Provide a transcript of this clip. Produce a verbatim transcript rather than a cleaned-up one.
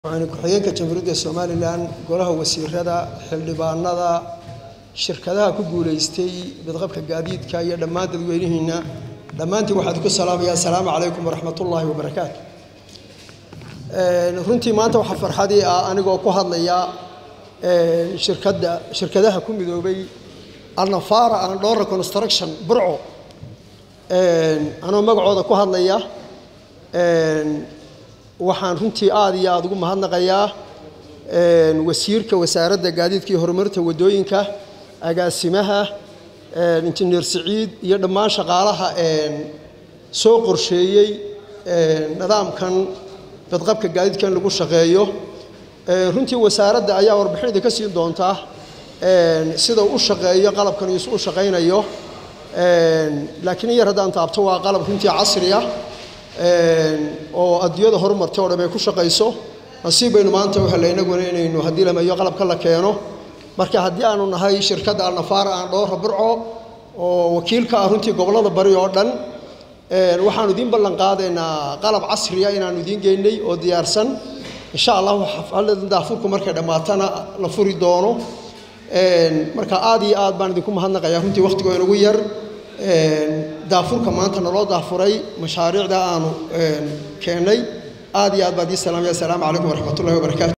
waxaan ku xigeenka Jamhuuriyadda Soomaaliland golaha wasiirada xildhibaanada shirkadaha ku guuleystay badqabka gaadiidka iyo dhammaan dadweynaheena dhammaantii waxaad ku salaamayaa salaamu calaykum waraxmatullaahi wabarakaatuh ee runtii maanta waxa farxadii ah anigoo ku hadlaya ee shirkadda shirkadaha ku midoobay Al-Nafara and Dora Construction Burco ee anoo magacooda ku hadlaya ee waxaan runtii aad iyo aad ugu mahadnaqayaa ee wasiirka wasaaradda gaadiidka iyo horumarinta wadooyinka agaasimaha ee injineer Saciid iyo dhammaan shaqaalaha ee soo qorsheeyay ee nidaamkan badqabka gaadiidkan lagu shaqeeyo ee runtii wasaaradda ayaa warbixinada ka siin doonta ee sida uu shaqeeyo qalabkan iyo soo shaqeynayo ee laakiin yar hadaan taabto waa qalab runtii casri ah oo adduunyada horumartay oo dhamay ku shaqeyso nasiibaynu maanta waxa la inagu inaynu hadii lamayo qalabka la keeno marka hadii aanu nahay shirkadda Al-Nafara and Dora Burco oo wakiilka ah runtii gobolada bari oo dhan ee waxaanu idin ballan qaadaynaa qalab casri ah inaanu idin geynay oo diyaarsan insha Allah xafladda daafurku markay dhamaatana la furi doono ee marka aad iyo aad baan idinku mahadnaqayaa runtii waqtiga inagu yar daafurka maanta naloo daafuray mashaariicda aanu keenay aad iyo aad baad ii salaamaya salaamu calaykum waraxmatullaahi wabarakaatuh